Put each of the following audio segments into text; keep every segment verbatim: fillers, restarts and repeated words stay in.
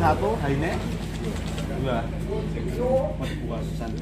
satu, haine dua. Puasan.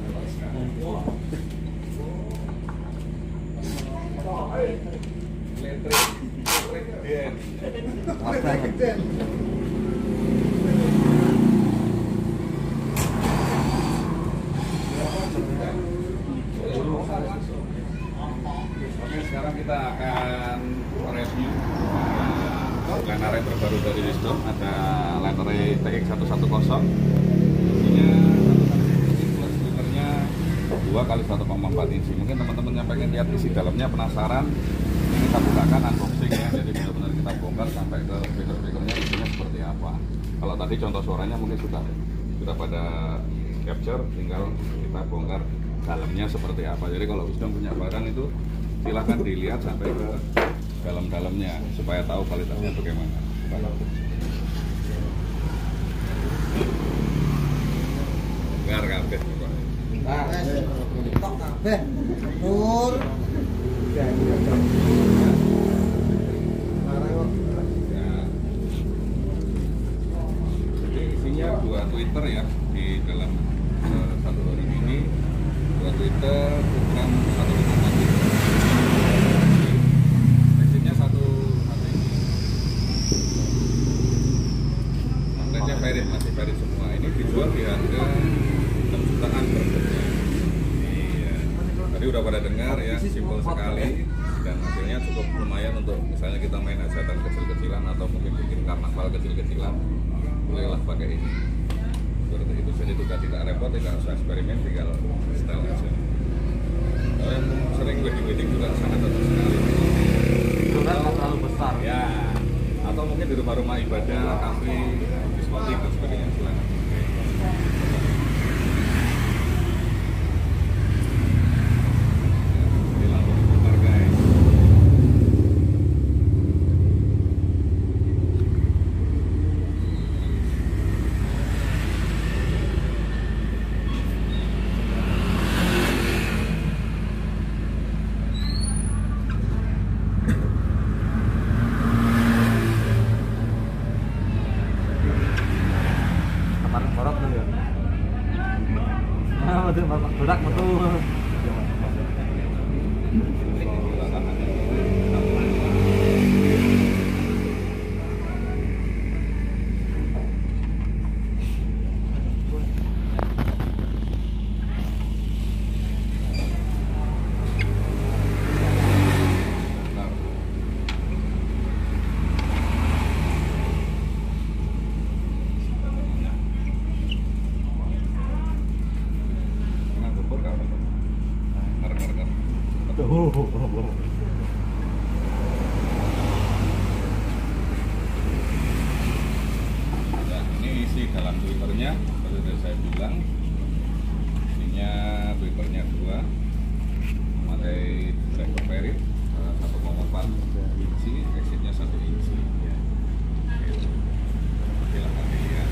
Oke, sekarang kita akan review Land Array terbaru dari Wisdom. Ada Land Array T X seratus sepuluh. Isinya plus filternya dua kali satu koma empat inci. Mungkin teman-teman yang pengen lihat isi dalamnya penasaran, ini kita bukakan unboxing ya. Jadi benar-benar kita bongkar sampai ke speaker-speakernya isinya seperti apa. Kalau tadi contoh suaranya mungkin sudah sudah pada capture, tinggal kita bongkar dalamnya seperti apa. Jadi kalau Wisdom punya barang itu silahkan dilihat sampai ke dalam-dalamnya supaya tahu kualitasnya bagaimana. Dengar kabeh. Nah, tok kabeh. Nur. Jadi isinya dua Twitter ya di dalam uh, satu hari ini. Dua Twitter ukuran satu koma empat inci. Exitnya satu satu ini. Magnetnya Ferit, masih Ferit semua. Ini dijual di harga enam jutaan per boxnya. Iya. Tadi udah pada dengar ya, simpel sekali dan hasilnya cukup lumayan untuk misalnya kita main hajatan kecil-kecilan atau mungkin bikin karnaval kecil-kecilan, bolehlah pakai ini. Seperti itu, jadi juga tidak repot, tidak usah eksperimen, tinggal setel aja. Kalau yang sering wedding-wedding juga sangat cocok sekali. Ukuran nggak terlalu besar. Ya, atau mungkin di rumah-rumah ibadah, kafe, diskotik dan sebagainya silakan. Ini langsung diputar guys. Kemarin borok tuh ya. Nah, betul bapak berak betul. Nah, ini isi dalam Twitternya, seperti yang saya bilang, isinya Twitternya dua, memakai driver Ferit satu koma empat inci, exitnya satu inci. Ya. Silahkan dilihat.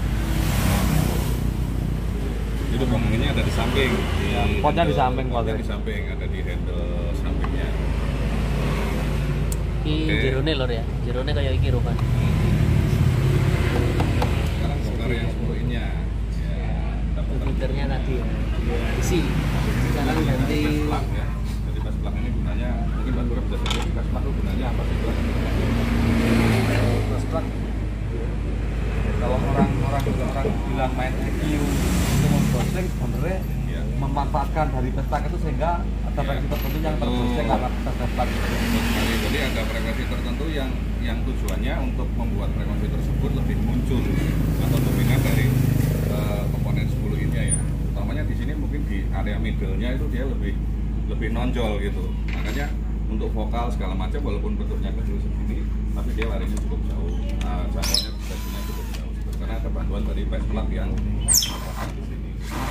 Itu bomongannya ada di samping. Di Ya, potnya di samping, potnya potnya. di samping, ada di handle sampingnya. Iki Oke. jerone lor ya. Jerone kayak iki rupanya. Sekarang bongkar yang sepuluh innya. Ya, dapat Filternya tadi ya. Isi. Sekarang ganti Flash plug ya. Jadi flash plug ini gunanya, mungkin Pak Guru bisa jelasin flash plug itu gunanya apa sih? Terus plug. Kalau orang-orang orang bilang main E Q itu membrowsing, sebenarnya Ya. memanfaatkan dari pesta itu sehingga ada Ya. frekuensi tertentu yang terbrowsing karena pesta pesta. Sekali. Jadi ada frekuensi tertentu yang yang tujuannya untuk membuat frekuensi tersebut lebih muncul atau dominan dari uh, komponen sepuluh innya ya. Utamanya di sini mungkin di area middle-nya itu dia lebih lebih nonjol gitu. Makanya untuk vokal segala macam walaupun bentuknya kecil segini, tapi dia larinya cukup jauh. Nah, jangkauannya sesinya cukup jauh. Karena ada bantuan dari flash plug yang terpasang di sini.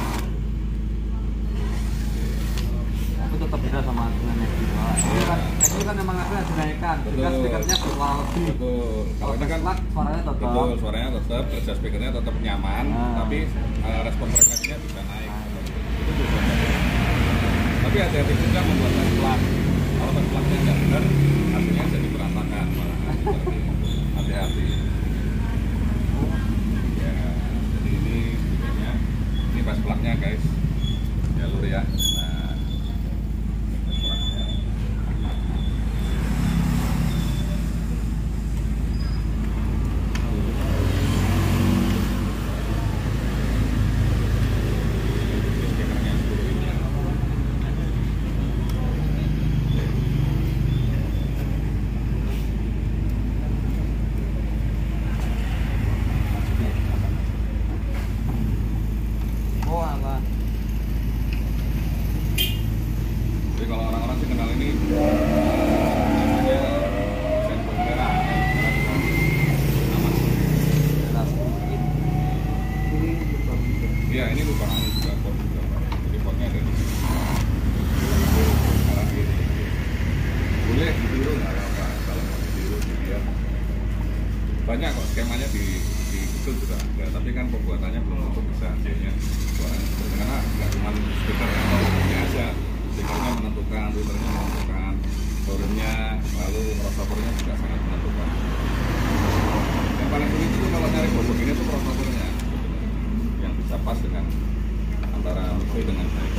Tapi tetap beda sama dengan yang di bawah. Ini kan, ini kan memang ada dinaikkan, sehingga Betul. speakernya bersuara lebih. Betul. Kalau ini kan plug suaranya tetap. betul, suaranya tetap, kerja speakernya tetap nyaman, Nah. tapi uh, respon frekuensinya bisa naik. Itu tujuannya. Tapi hati-hati juga membuat flash plug. Kalau flash plugnya nggak benar, hasilnya jadi berantakan malah. Seperti itu. Hati-hati. Ya. banyak kok skemanya di di Google juga ada, tapi kan pembuatannya belum tentu bisa hasilnya suaranya seperti, karena nggak cuma speaker atau ini aja, speakernya menentukan, tweeternya menentukan, volume-nya, lalu crossover-nya juga sangat menentukan. Yang paling sulit itu kalau nyari bobot ini tuh crossover-nya yang bisa pas dengan antara mixer dengan mic.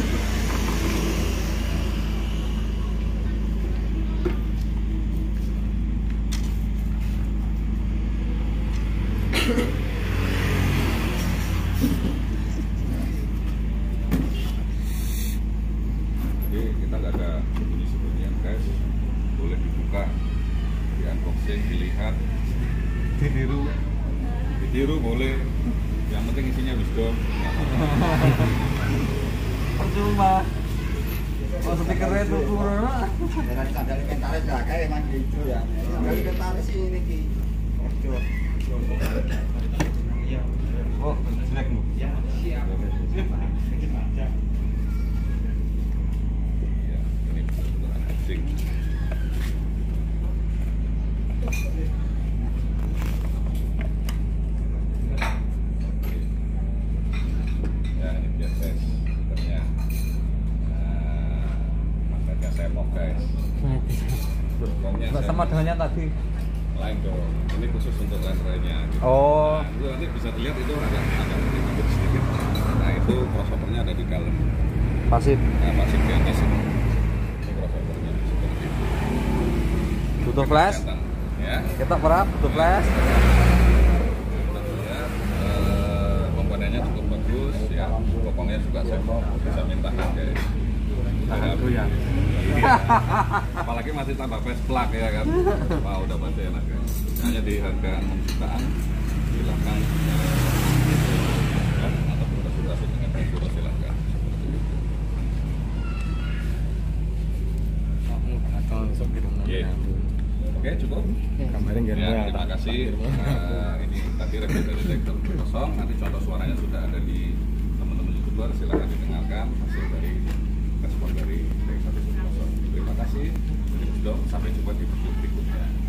Jadi kita nggak ada bunyi-bunyian guys, boleh dibuka, di unboxing, dilihat, ditiru, ditiru boleh, yang penting isinya wisdom. Percuma. Oh, speakernya itu turun lah. Dari dari inventaris lah, kayak emang gitu ya. Dari inventaris sih ini ki. Ojo. Oh, jelek lu. Ya, ini betul-betul unboxing. Ya, ini biasa speakernya. Nah, makanya saya mau guys. Pokoknya Nggak saya sama mau. dengannya tadi. Lain dong, ini khusus untuk lendernya gitu. Oh. Nah, itu nanti bisa dilihat itu agak agak sedikit sedikit. Nah itu crossovernya ada di dalam. Pasif. Nah pasif di atas ini. Ini crossovernya seperti itu. Butuh flash. Kelihatan, ya. Kita perap butuh flash. Kita lihat eh, komponennya cukup bagus ya. Bokongnya juga saya bisa mintakan guys. Harga ya. Apalagi masih tambah face plug ya kan. Wah udah pasti enak ya. Hanya di harga enam jutaan. Silahkan ya, ataupun konsultasi dengan Guru silahkan. Oke, Oke cukup. Ya, terima kasih. Nah, ini tadi review dari Detektor kosong. Nanti contoh suaranya sudah ada di teman-teman YouTuber. Silahkan didengarkan hasil dari respon dari Detektor kosong. Terima kasih. Sampai jumpa di video berikutnya.